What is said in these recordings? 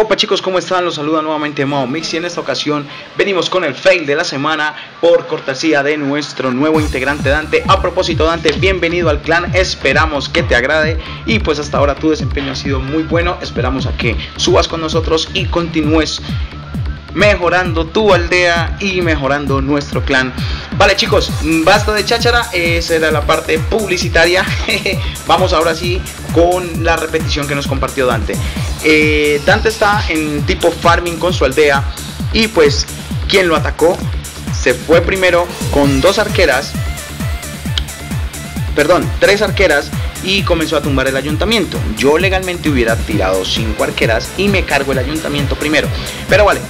Opa chicos, ¿cómo están? Los saluda nuevamente Mao Mix y en esta ocasión venimos con el fail de la semana por cortesía de nuestro nuevo integrante Dante. A propósito Dante, bienvenido al clan, esperamos que te agrade y pues hasta ahora tu desempeño ha sido muy bueno, esperamos a que subas con nosotros y continúes mejorando tu aldea y mejorando nuestro clan. Vale chicos, basta de cháchara, esa era la parte publicitaria. Vamos ahora sí con la repetición que nos compartió Dante. Dante está en tipo farming con su aldea y pues quien lo atacó se fue primero con tres arqueras y comenzó a tumbar el ayuntamiento. Yo legalmente hubiera tirado 5 arqueras y me cargo el ayuntamiento primero, pero vale.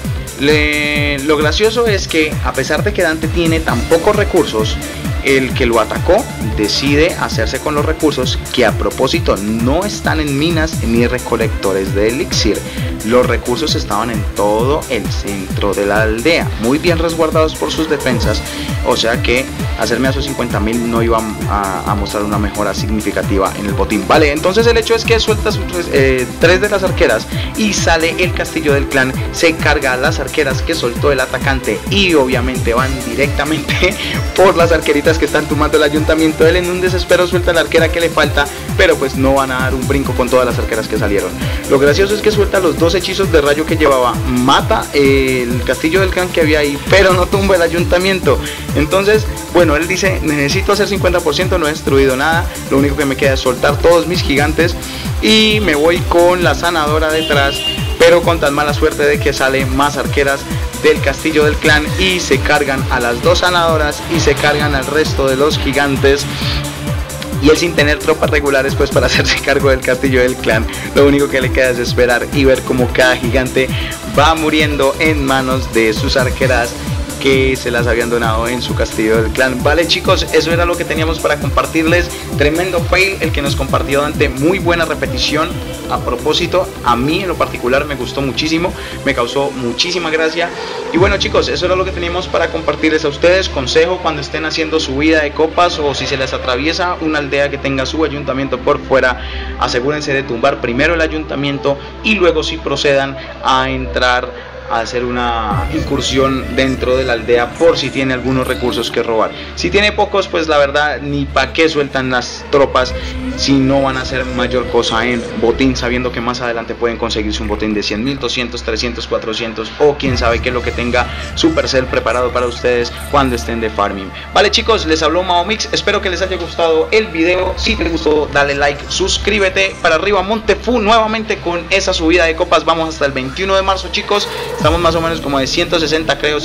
Lo gracioso es que a pesar de que Dante tiene tan pocos recursos, el que lo atacó decide hacerse con los recursos que a propósito no están en minas ni recolectores de elixir. Los recursos estaban en todo el centro de la aldea, muy bien resguardados por sus defensas, o sea que hacerme a esos 50.000 no iba a mostrar una mejora significativa en el botín. Vale, entonces el hecho es que suelta tres de las arqueras y sale el castillo del clan, se carga a las arqueras que soltó el atacante y obviamente van directamente por las arqueritas que están tumbando el ayuntamiento. Él en un desespero suelta la arquera que le falta, pero pues no van a dar un brinco con todas las arqueras que salieron. Lo gracioso es que suelta los 2 hechizos de rayo que llevaba, mata el castillo del clan que había ahí, pero no tumba el ayuntamiento. Entonces, bueno, él dice, necesito hacer 50%, no he destruido nada, lo único que me queda es soltar todos mis gigantes y me voy con la sanadora detrás, pero con tan mala suerte de que salen más arqueras del castillo del clan y se cargan a las 2 sanadoras y se cargan al resto de los gigantes. Y él sin tener tropas regulares pues para hacerse cargo del castillo del clan, lo único que le queda es esperar y ver cómo cada gigante va muriendo en manos de sus arqueras que se las habían donado en su castillo del clan. Vale chicos, eso era lo que teníamos para compartirles. Tremendo fail el que nos compartió Dante, muy buena repetición. A propósito, a mí en lo particular me gustó muchísimo, me causó muchísima gracia. Y bueno chicos, eso era lo que teníamos para compartirles a ustedes. Consejo: cuando estén haciendo subida de copas o si se les atraviesa una aldea que tenga su ayuntamiento por fuera, asegúrense de tumbar primero el ayuntamiento y luego sí procedan a entrar a hacer una incursión dentro de la aldea por si tiene algunos recursos que robar. Si tiene pocos, pues la verdad ni para qué sueltan las tropas si no van a hacer mayor cosa en botín, sabiendo que más adelante pueden conseguirse un botín de 100.000, 200, 300, 400 o quién sabe qué es lo que tenga Supercell preparado para ustedes cuando estén de farming. Vale chicos, les habló Mao Mix, espero que les haya gustado el video. Si te gustó, dale like, suscríbete. Para arriba Montefu nuevamente con esa subida de copas, vamos hasta el 21 de marzo chicos. Estamos más o menos como de 160, creo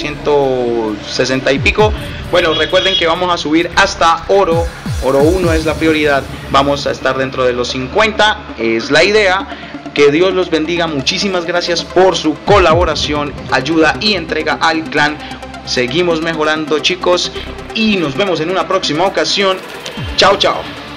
160 y pico. Bueno, recuerden que vamos a subir hasta oro 1 es la prioridad. Vamos a estar dentro de los 50, es la idea. Que Dios los bendiga, muchísimas gracias por su colaboración, ayuda y entrega al clan. Seguimos mejorando chicos y nos vemos en una próxima ocasión. Chao chao.